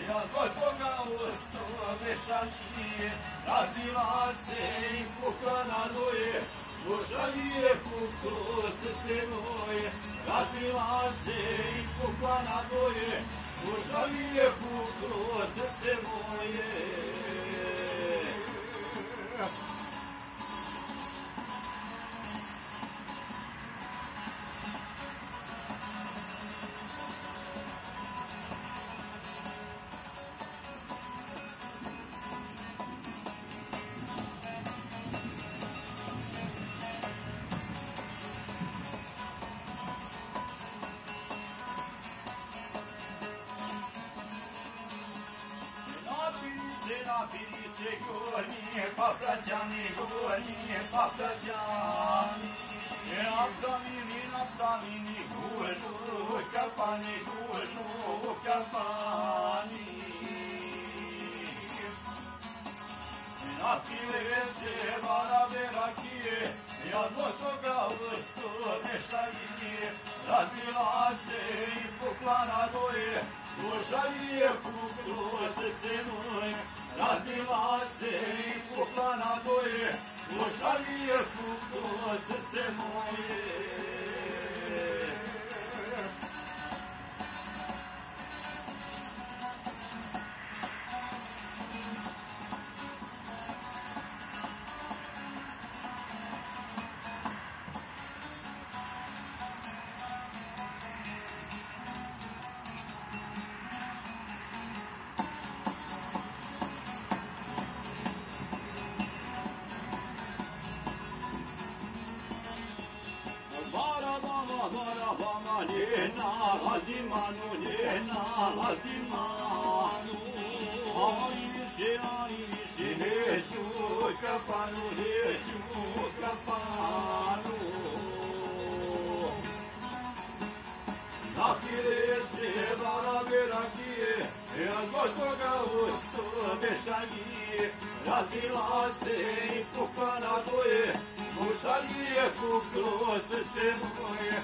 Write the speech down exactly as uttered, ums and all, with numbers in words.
ja zbog toga usto mešanje, razbila se i pukla na dvoje, duša mi je puklo srce moje, razbila se i pukla na dvoje, duša mi je puklo srce moje. Napili se gornje, pa braćani gornje, pa braćani. Napravili, napravili gužu, kafani, gužu, kafani. Napile se barave rakije, ja zbog toga usto mešanje, razbila se i pukla na dvoje, duša mi je puklo srce moje, razbila se i pukla na dvoje, duša mi je puklo srce moje. Barabama njena hazimanu, njena hazimanu. Ali više, ali više neću kafanu, neću kafanu. Napile se barave rakije, ja zbog toga usto mešanje, razbila se i pukla na dvoje, duša mi je puklo srce moje,